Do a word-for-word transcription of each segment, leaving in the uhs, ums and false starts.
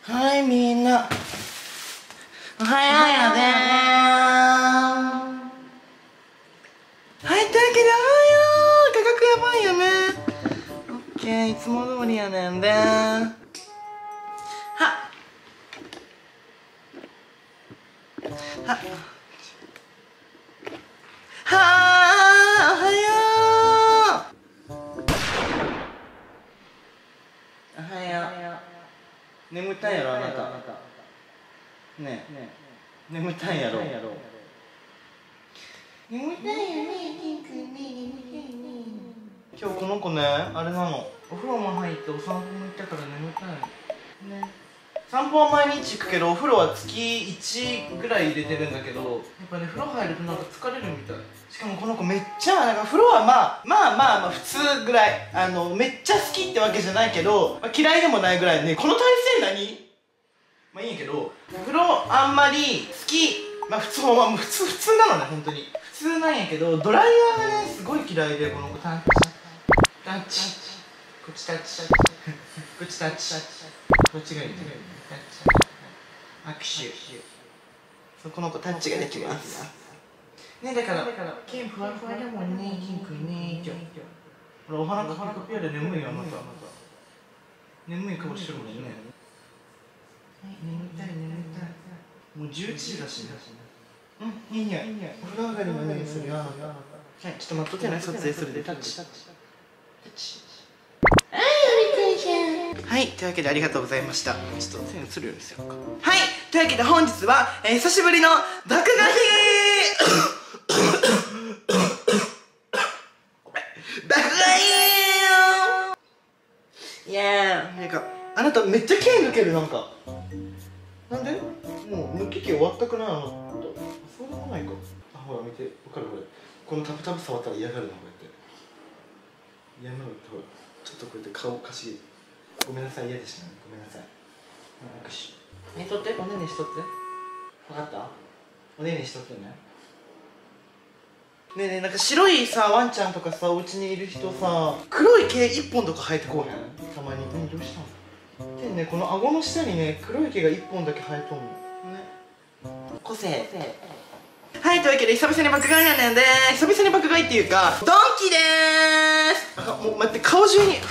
はい、みんな。おはようやでー。はい、というわけでおはよう。価格やばいよね。オッケー、いつも通りやねんでー。はっ。はっ。はー、おはよう。おはよう。眠たいやろ、あなた。ねえ、眠たいやろ。眠たいよね、キンくんね、眠たいね。今日この子ね、あれなの。お風呂も入ってお散歩も行ったから眠たい。ね。散歩は毎日行くけど、お風呂は月いちぐらい入れてるんだけど、やっぱね、風呂入るとなんか疲れるみたい。しかもこの子めっちゃ、なんか風呂はまあ、まあまあまあ普通ぐらい。あの、めっちゃ好きってわけじゃないけど、まあ、嫌いでもないぐらいね、この体勢何まあいいんやけど、風呂あんまり好き、まあ普通、まあ普通、普通なのね、本当に。普通なんやけど、ドライヤーがね、すごい嫌いで、この子タッチ、タッチ、こっちタッチ、こっちタッチ、こっちがいい、タッチ、握手。そう、この子タッチができます。ね、だから、ケンふわふわだもんね、キンくんね、今日。ほら、お花かピカピカで眠いよ、あなた。眠い顔してるもんね。眠たい眠たい。もうじゅういちじだしね。うん、いいね。お風呂上がりのね、するよ。はい、ちょっと待っとけね、撮影するで。タッチ。タッチ。はい、はい、というわけでありがとうございました。ちょっと線するようにしようか。はい、というわけで本日は、えー、久しぶりの爆買い爆買いイエーイ。なんかあなためっちゃ毛抜ける。なんかなんでもう抜き毛終わったくない？あなたそうでもないか。あ、ほら見て、わかるこれ。このタプタプ触ったら嫌がるな、こうやって嫌なのって。ほらちょっとこうやって顔かしげ、ごめんなさい、嫌でしたね、ごめんなさい。握手ね、とって、おねねしとって。分かった？おねねしとってね。ねえねえ、なんか白いさ、ワンちゃんとかさ、お家にいる人さ、黒い毛一本とか生えてこうへん？たまに。何、どうしたの？でね、この顎の下にね、黒い毛が一本だけ生えとんのね。個性。はい、というわけで久々に爆買いやねんでー。久々に爆買いっていうか、ドンキでーす。あ、もう待って、顔中に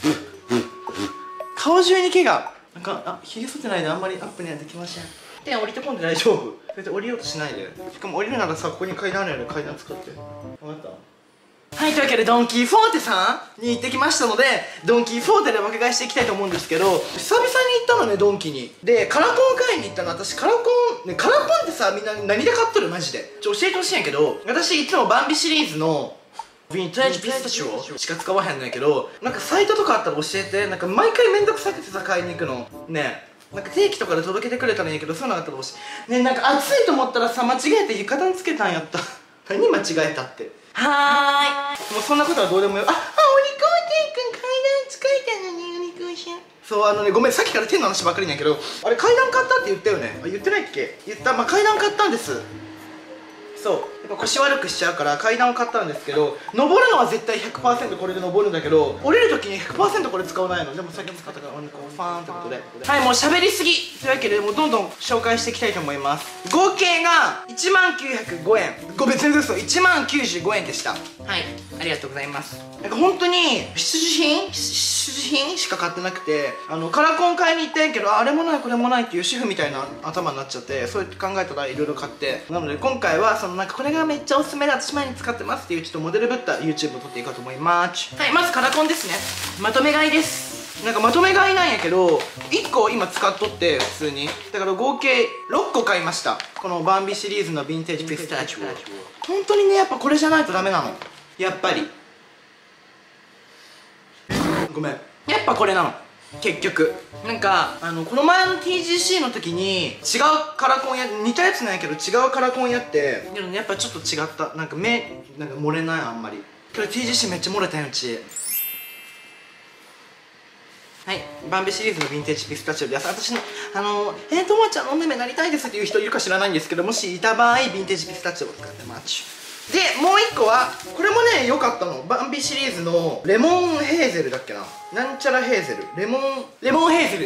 顔中に毛がなんか、あ、ひげ剃ってないであんまりアップにはできません。で、降りてこんで大丈夫。それで降りようとしないで。しかも降りるならさ、ここに階段あるよね。階段使って分かった？はい、というわけでドンキーフォーテさんに行ってきましたので、ドンキーフォーテで爆買いしていきたいと思うんですけど、久々に行ったのね、ドンキに。で、カラコン買いに行ったの。私カラコン、ね、カラコンってさ、みんな何で買っとる？マジでちょ教えてほしいんやけど、私いつもバンビシリーズのヴィンテージピスタチオしか使わへんのやけど、なんかサイトとかあったら教えて。なんか毎回めんどくさくてさ、買いに行くのね。なんか定期とかで届けてくれたらいいんやけど、そういうのあったら教えてね。なんか暑いと思ったらさ、間違えて床暖つけたんやった何間違えたって。はーい、もうそんなことはどうでもよ。あ、あ、お利口亭くん階段使えたのね、お利口さん。そう、あのね、ごめん、さっきから手の話ばっかりなんやけど、あれ階段買ったって言ったよね。あ、言ってないっけ？言った。まあ階段買ったんです。そう、やっぱ腰悪くしちゃうから階段を買ったんですけど、登るのは絶対 ひゃくパーセント これで登るんだけど、降りるときに ひゃくパーセント これ使わないの。でもさっき使ったからこうファーンってことで、はい、もう喋りすぎというわけで、もうどんどん紹介していきたいと思います。合計がいちまんきゅうひゃくごえん。ごめん、全然嘘、いちまんきゅうじゅうごえんでした。はい、ありがとうございます。なんか本当に必需品必需品しか買ってなくて、あのカラコン買いに行ったんやけど、あれもないこれもないっていう主婦みたいな頭になっちゃって、そうやって考えたらいろいろ買って、なので今回はそのなんかこれがめっちゃおすすめで私前に使ってますっていうちょっとモデルぶった YouTube を撮っていこうと思います。はい、まずカラコンですね。まとめ買いです。なんかまとめ買いなんやけど、いっこ今使っとって普通に、だから合計ろっこ買いました。このバンビシリーズのヴィンテージピスタチオ。本当にね、やっぱこれじゃないとダメなの、やっぱり。ごめん、やっぱこれなの結局。なんかあのこの前の ティージーシー の時に違うカラコンや、似たやつなんやけど違うカラコンやって、でもやっぱちょっと違った。なんか目なんか漏れない、あんまり。これ ティージーシー めっちゃ漏れたよ、うち。はい、バンビシリーズのヴィンテージピスタチオです。私のあのえー、ともちゃんのお目目なりたいですっていう人いるか知らないんですけど、もしいた場合ヴィンテージピスタチオを使ってます。で、もういっこはこれもね良かったの。バンビシリーズのレモンヘーゼルだっけな、なんちゃらヘーゼル、レモンレモンヘーゼル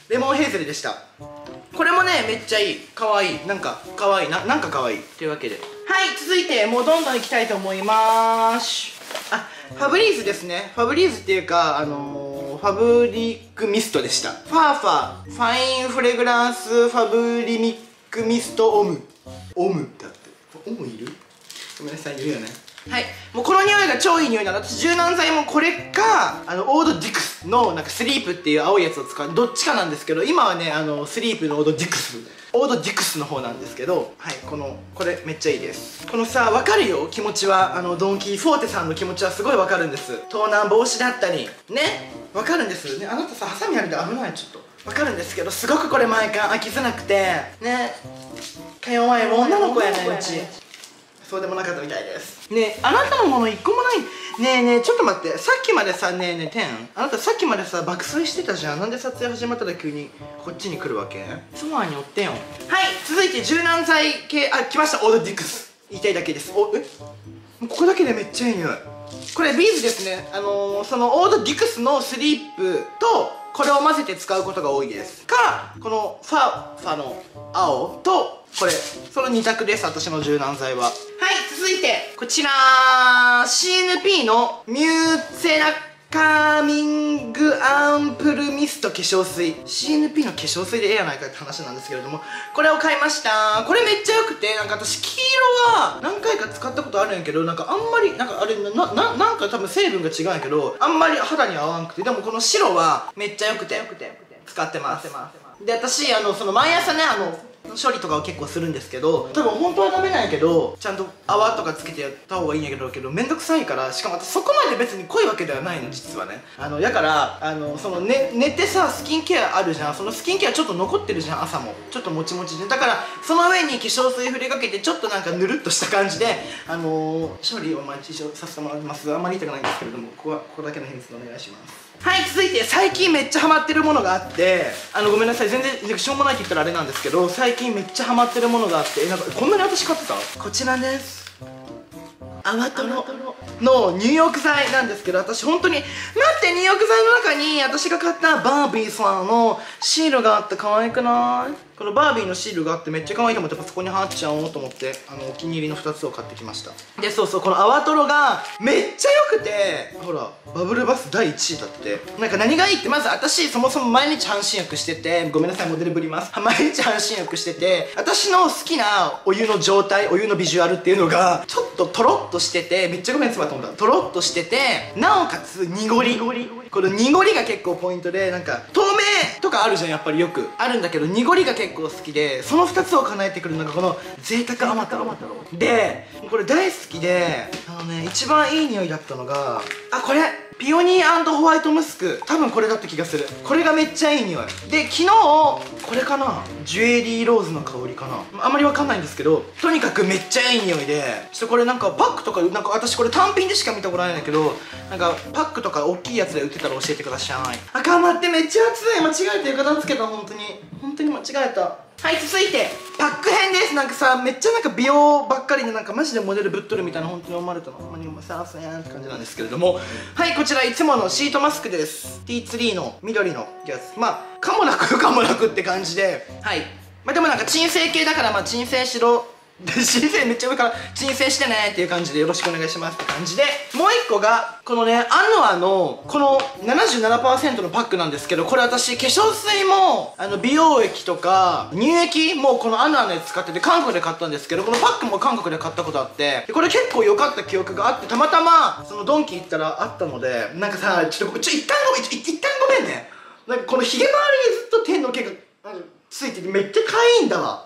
レモンヘーゼルでした。これもねめっちゃいい、かわいい、なんかかわいいな、なんかかわいいというわけで、はい、続いてもうどんどんいきたいと思います。あ、ファブリーズですね。ファブリーズっていうかあのー、ファブリックミストでした。ファーファファインフレグランスファブリミックミストオムオムだって、オムいる？ごめんなさい、いるよね。はい、もうこの匂いが超いい匂いなの。私柔軟剤もこれかあのオードディクスのなんかスリープっていう青いやつを使う、どっちかなんですけど、今はねあのスリープのオードディクスオードディクスの方なんですけど、はい、このこれめっちゃいいです。このさ、分かるよ気持ちは、あのドン・キーフォーテさんの気持ちはすごい分かるんです。盗難防止だったりね、分かるんですね。あなたさハサミあるで危ない、ちょっと分かるんですけど、すごくこれ毎回飽きづなくてね、か弱い女の子やねうち。そうでもなかったみたいです。ねえ、あなたのもの一個もない。ねえねえ、ちょっと待って、さっきまでさ、ねえねえてん、あなたさっきまでさ爆睡してたじゃん。なんで撮影始まったら急にこっちに来るわけ？ソファーにおってよ。はい、続いて柔軟剤系、あ、来ました、オードディクス。言いたいだけです。お、え、ここだけでめっちゃいい匂い。これビーズですね。あのー、そのオードディクスのスリープとこれを混ぜて使うことが多いですか、このファファの青とこれ、そのに択です、私の柔軟剤は。はい、続いてこちら シーエヌピー のミューツェラカーミングアンプルミスト化粧水。 シーエヌピー の化粧水でええやないかって話なんですけれども、これを買いました。これめっちゃ良くて、なんか私黄色は何回か使ったことあるんやけど、なんかあんまりなんかあれな、な、なんか多分成分が違うんやけど、あんまり肌に合わんくて、でもこの白はめっちゃ良くて使ってます。で、私あのその毎朝ね、あの処理とかを結構するんですけど、多分本当はダメなんやけど、ちゃんと泡とかつけてやった方がいいんやけどけどめんどくさいから、しかも私そこまで別に濃いわけではないの実はね。あのだからあのその、ね、寝てさスキンケアあるじゃん。そのスキンケアちょっと残ってるじゃん、朝もちょっともちもちで。だからその上に化粧水振りかけてちょっとなんかぬるっとした感じであのー、処理を毎日させてもらいます。あんまり言いたくないんですけれども、ここはここだけの秘密でお願いします。はい、続いて最近めっちゃハマってるものがあって、あのごめんなさい、全然しょうもないって言ったらあれなんですけど、最近めっちゃハマってるものがあって、え、なんかこんなに私買ってた？こちらです。泡トロの入浴剤なんですけど、私本当に待って、入浴剤の中に私が買ったバービーさんのシールがあって可愛くない？このバービーのシールがあってめっちゃ可愛いと思って、パソコンに貼っちゃおうと思って、あのお気に入りのふたつを買ってきました。で、そうそう、この泡トロがめっちゃ良くて、ほらバブルバスだいいちいだって。なんか何がいいって、まず私そもそも毎日半身浴してて、ごめんなさいモデルぶります、毎日半身浴してて、私の好きなお湯の状態、お湯のビジュアルっていうのがちょっとトロッとしてて、めっちゃごめんつば飛んだ、トロッとしてて、なおかつ濁り、この濁りが結構ポイントで、なんか透明とかあるじゃん、やっぱりよくあるんだけど、濁りが結構好きで、そのふたつを叶えてくるのがこの贅沢甘太郎で、これ大好きで、あのね一番いい匂いだったのが、あ、これピオニー&ホワイトムスク、多分これだった気がする。これがめっちゃいい匂いで、昨日これかな、ジュエリーローズの香りかな、あんまりわかんないんですけど、とにかくめっちゃいい匂いで、ちょっとこれなんかパックとか、なんか私これ単品でしか見たことないんだけど、なんかパックとか大きいやつで売ってたら教えてください。あかん、待って、めっちゃ熱い、間違えて浴衣つけた、本当に本当に間違えた。はい、続いてパック編です。なんかさ、めっちゃなんか美容ばっかりで、なんかマジでモデルぶっとるみたいな本当に思われたの、ほんまにもさあさやんって感じなんですけれども、はい、こちらいつものシートマスクです。 ティーツリー の緑のやつ、まあかもなくかもなくって感じで、はい、まあでもなんか鎮静系だから、まあ鎮静しろで、申請めっちゃ上から申請してねっていう感じでよろしくお願いしますって感じで、もう一個がこのねアヌアのこの ななじゅうななパーセント のパックなんですけど、これ私化粧水もあの美容液とか乳液もこのアヌアのやつ使ってて、韓国で買ったんですけど、このパックも韓国で買ったことあって、これ結構良かった記憶があって、たまたまそのドンキ行ったらあったので、なんかさ、ちょっとちょ一旦ごめん一旦ごめんね、なんかこのヒゲ周りにずっと手の毛がついててめっちゃ可愛いんだわ。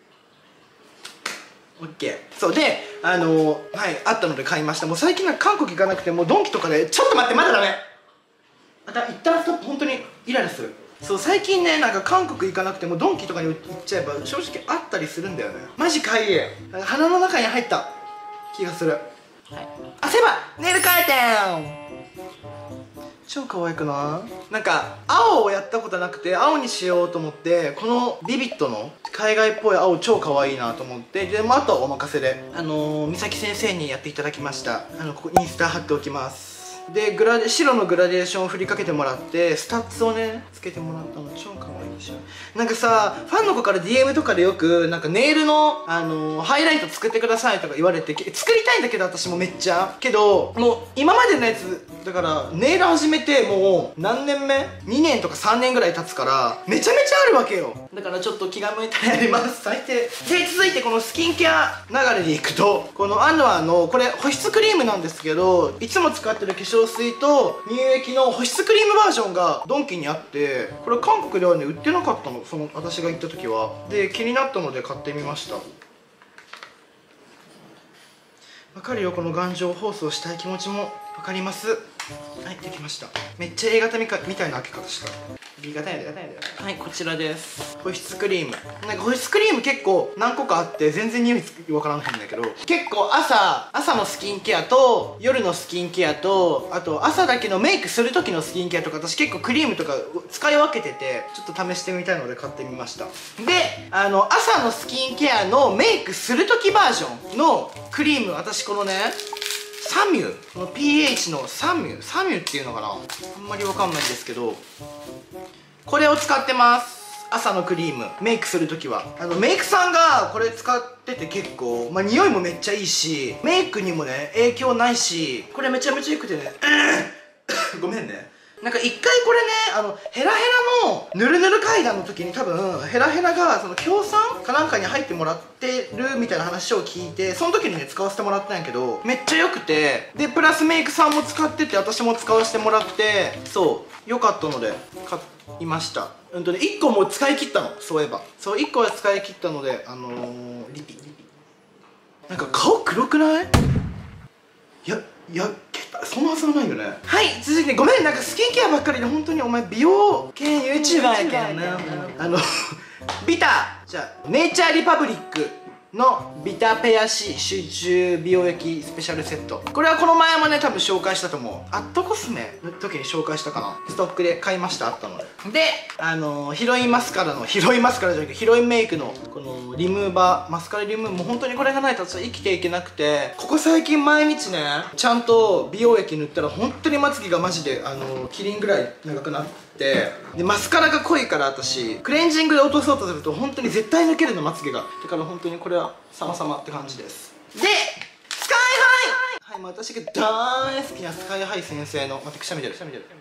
オッケー。そうで、あのー、はいあったので買いました。もう最近は韓国行かなくてもドンキとかで、ちょっと待って、まだダメ、また一旦ストップ、本当にイライラする。そう、最近ね、なんか韓国行かなくてもドンキとかに行っちゃえば正直あったりするんだよね。マジかいい、なんか鼻の中に入った気がする。はい、あ、そういえばネイルカーテン超可愛くない？なんか青をやったことなくて青にしようと思って、このビビットの海外っぽい青超可愛いなと思って、でもあとはお任せであのー、美咲先生にやっていただきました。あのここインスタ貼っておきます。 でグラデ白のグラデーションを振りかけてもらってスタッツをねつけてもらったの超可愛いでしょ。なんかさファンの子から ディーエム とかでよくなんかネイルの、あのー、ハイライト作ってくださいとか言われて作りたいんだけど私もめっちゃけどもう今までのやつだからネイル始めてもう何年目 ?に 年とかさんねんぐらい経つからめちゃめちゃあるわけよ。だからちょっと気が向いたらやります最低で。続いてこのスキンケア流れでいくとこのアンドアのこれ保湿クリームなんですけどいつも使ってる化粧水と乳液の保湿クリームバージョンがドンキにあってこれ韓国ではね売ってなかったのその私が行った時は。で気になったので買ってみました。わかるよこの頑丈包装したい気持ちもわかります。はいできました。めっちゃ A 型みたいな開け方した。 B 型やで。はい、こちらです。保湿クリームなんか保湿クリーム結構何個かあって全然匂いわからないんだけど結構朝朝のスキンケアと夜のスキンケアとあと朝だけのメイクする時のスキンケアとか私結構クリームとか使い分けててちょっと試してみたいので買ってみました。であの朝のスキンケアのメイクする時バージョンのクリーム私このねサミュこの ピーエイチ のサミュサミュっていうのかなあんまりわかんないんですけどこれを使ってます。朝のクリームメイクするときはあのメイクさんがこれ使ってて結構まあ匂いもめっちゃいいしメイクにもね影響ないしこれめちゃめちゃよくてねごめんねなんか一回これねあのヘラヘラのぬるぬる階段の時に多分ヘラヘラがその協賛かなんかに入ってもらってるみたいな話を聞いてその時にね使わせてもらったんやけどめっちゃ良くてでプラスメイクさんも使ってて私も使わせてもらってそう良かったので買いました。うんとねいっこもう使い切ったのそういえばそういっこは使い切ったのであのー、リピリピなんか顔黒くない？いやいやそんなはずはないよね。はい続いてごめんなんかスキンケアばっかりで本当にお前美容系 YouTuber やけんなあのビタじゃあネイチャーリパブリックのビタペアシ集中美容液スペシャルセットこれはこの前もね多分紹介したと思うアットコスメの時に紹介したかなストックで買いましたあったのでであのー、ヒロインマスカラのヒロインマスカラじゃなくてヒロインメイクのこのリムーバーマスカラリムーバーもう本当にこれがないと私は生きていけなくてここ最近毎日ねちゃんと美容液塗ったら本当にまつげがマジであのー、キリンぐらい長くなってでマスカラが濃いから私クレンジングで落とそうとすると本当に絶対抜けるのまつげがだから本当にこれは様々って感じです。でスカイハイはい、もう私が大好きなスカイハイ先生の待ってくしゃみ出るくしゃみ出る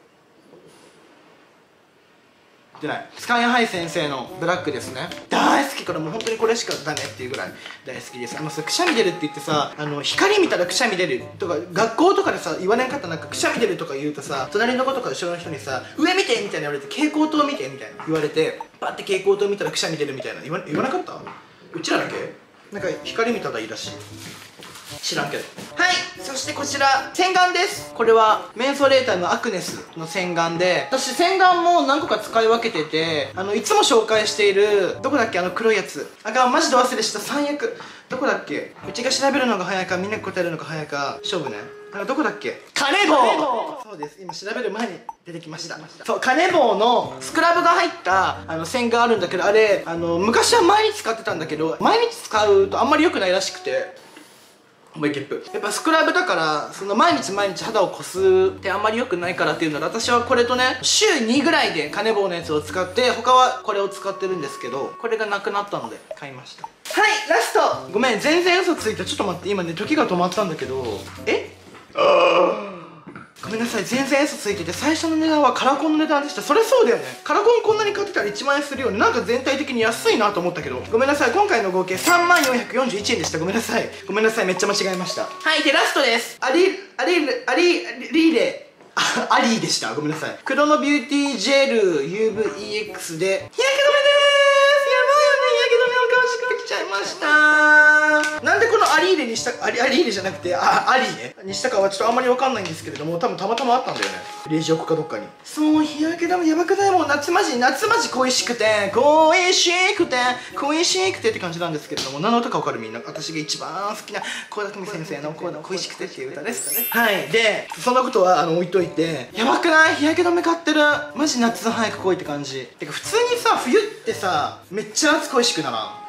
出ないスカイハイ先生のブラックですね大好きこれもう本当にこれしかダメっていうぐらい大好きです。あのさくしゃみ出るって言ってさあの光見たらくしゃみ出るとか学校とかでさ言われんかったなんかくしゃみ出るとか言うとさ隣の子とか後ろの人にさ上見てみたいな言われて蛍光灯見てみたいな言われてパッて蛍光灯見たらくしゃみ出るみたいな言わ言わなかった？うちらだけなんか光見たらいいらしい知らんけど。はいそしてこちら洗顔です。これはメンソレーターのアクネスの洗顔で私洗顔も何個か使い分けててあのいつも紹介しているどこだっけあの黒いやつあかんマジで忘れした最悪どこだっけうちが調べるのが早いかみんなが答えるのが早いか勝負ねなんかどこだっけカネボウそうです今調べる前に出てきましたそうカネボウのスクラブが入ったあの洗顔あるんだけどあれあの昔は毎日使ってたんだけど毎日使うとあんまり良くないらしくて思いゲップやっぱスクラブだからその毎日毎日肌をこすってあんまり良くないからっていうので私はこれとね週にぐらいでカネボウのやつを使って他はこれを使ってるんですけどこれがなくなったので買いました。はいラストごめん全然嘘ついたちょっと待って今ね時が止まったんだけどえあごめんなさい全然嘘ついてて最初の値段はカラコンの値段でした。それそうだよねカラコンこんなに買ってたらいちまん円するよねなんか全体的に安いなと思ったけどごめんなさい今回の合計さんまんよんひゃくよんじゅういちえんでしたごめんなさいごめんなさいめっちゃ間違えました。はいでラストですアリアリアリリーレあアリーでしたごめんなさい黒のビューティージェル ユーブイ イーエックス で日焼け止めでーすやばいよね日焼け止めを買わしてきちゃいましたなんでこのアリーレにしたアリアリーレじゃなくてあアリーレにしたかはちょっとあんまり分かんないんですけれども多分たまたまあったんだよねレジ横かどっかにそう日焼け止めやばくないもう夏マジ夏マジ恋しくて恋しくて恋しくてって感じなんですけれども何の歌か分かるみんな私が一番好きな倖田來未先生の恋しくてっていう歌ですはいでそんなことはあの置いといてやばくない日焼け止め買ってるマジ夏早く来いって感じてか普通にさ冬ってさめっちゃ夏恋しくならん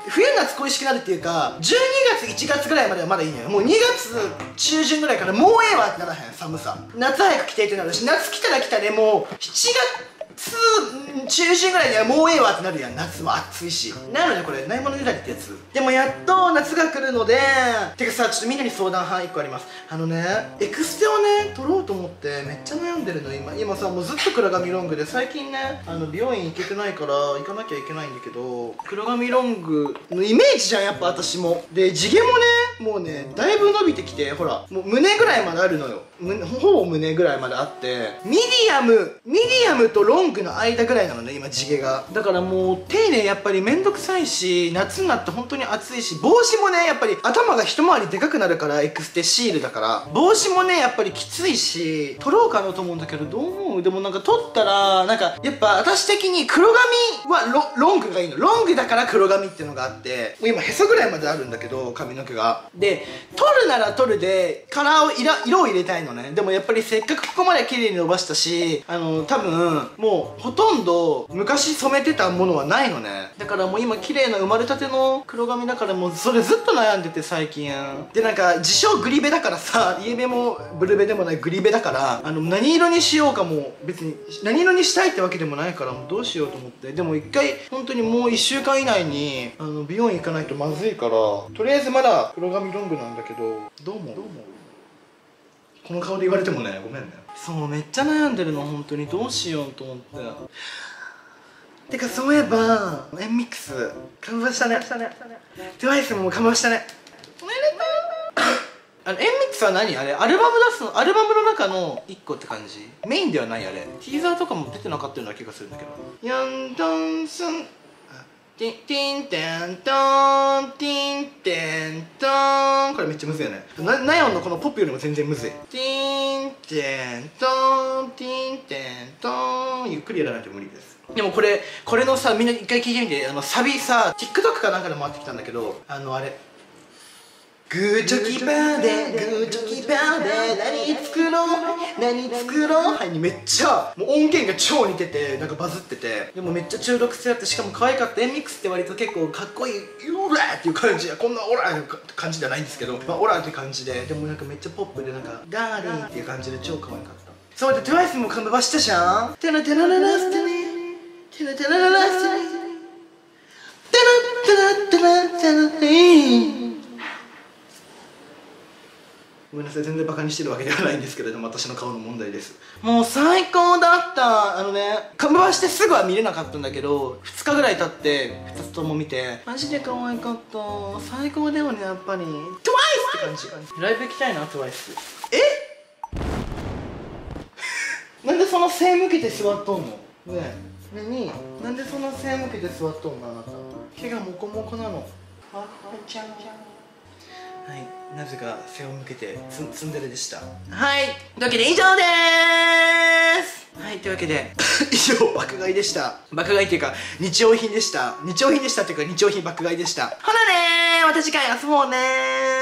冬夏恋しくなるっていうか、じゅうにがついちがつぐらいまではまだいいのよ。もうにがつちゅうじゅんぐらいからもうええわってならへん、寒さ。夏早く来てってなるし、夏来たら来たでもうしちがつ中旬ぐらいにはもうええわってなるやん。夏は暑いし。なのでこれないものねだりってやつ。でもやっと夏が来るので、てかさ、ちょっとみんなに相談はいっこあります。あのね、エクステをね取ろうと思ってめっちゃ悩んでるの今。今さ、もうずっと黒髪ロングで、最近ねあの美容院行けてないから行かなきゃいけないんだけど、黒髪ロングのイメージじゃんやっぱ私も。で地毛もねもうねだいぶ伸びてきて、ほらもう胸ぐらいまであるのよ。ほぼ胸ぐらいまであって、ミディアムミディアムとロングの間ぐらいなのね今地毛が。だからもう手ねやっぱりめんどくさいし、夏になって本当に暑いし、帽子もねやっぱり頭が一回りでかくなるから、エクステシールだから帽子もねやっぱりきついし、取ろうかなと思うんだけど、どう思う？でもなんか取ったらなんかやっぱ私的に黒髪は ロ, ロングがいいの。ロングだから黒髪っていうのがあって、もう今へそぐらいまであるんだけど髪の毛が。で取るなら取るでカラーを色色を入れたいのね。でもやっぱりせっかくここまで綺麗に伸ばしたし、あの多分もうほとんど昔染めてたものはないのね。だからもう今綺麗な生まれたての黒髪だから、もうそれずっと悩んでて最近で、なんか自称グリベだからさ、イエベもブルベでもないグリベだから、あの何色にしようかも別に何色にしたいってわけでもないから、もうどうしようと思って。でも一回本当にもういっしゅうかん以内にあの美容院行かないとまずいから、とりあえずまだ黒髪ロングなんだけど、どう思う？どう思う？この顔で言われてもね、ごめんね。そうめっちゃ悩んでるの本当に。どうしようと思って。てかそういえばエンミックスカムバしたね。トゥワイスもカムバしたね。おめでとう。あのエンミックスは何あれ、アルバム出すの？アルバムの中のいっこって感じ？メインではないあれ。ティーザーとかも出てなかったような気がするんだけど。ヤンドンスンティンティンテントーンティンテントーン。これめっちゃむずいよね。なナヨンのこのポップよりも全然むずい。ティンテントーンティンテントーン。ゆっくりやらないと無理です。でもこれこれのさ、みんな一回聞いてみて。あのサビさ TikTok かなんかで回ってきたんだけど、あのあれグーチョキパーでグーチョキパーで何作ろう何作ろうはいにめっちゃもう音源が超似てて、なんかバズってて、でもめっちゃ中毒性あって、しかも可愛かった。エンミックスって割と結構かっこいいオラーっていう感じ、こんなオラーって感じじゃないんですけど、まあ、オラーって感じで、でもなんかめっちゃポップで、なんかダーリンっていう感じで超可愛かった。そうでトゥワイスもカムバしたじゃん。テラテラララステネテラテラララステネテラテラテラテラテラ。ごめんなさい、全然バカにしてるわけではないんですけれども、私の顔の問題です。もう最高だった。あのねカムバしてすぐは見れなかったんだけど、ふつかぐらい経ってふたつとも見てマジで可愛かった。最高だよねやっぱり。トゥワイスって感じ。ライブ行きたいなトゥワイス。えなんでそんな背向けて座っとんのねえ。何なんでそんな背向けて座っとんのあなた。毛がモコモコなの。あっちゃんちゃん。はい、なぜか背を向けてツンツンデレでした。はい、というわけで以上でーす。はい、というわけで以上爆買いでした。爆買いっていうか日用品でした。日用品でしたっていうか日用品爆買いでした。ほなねー、また次回遊ぼうねー。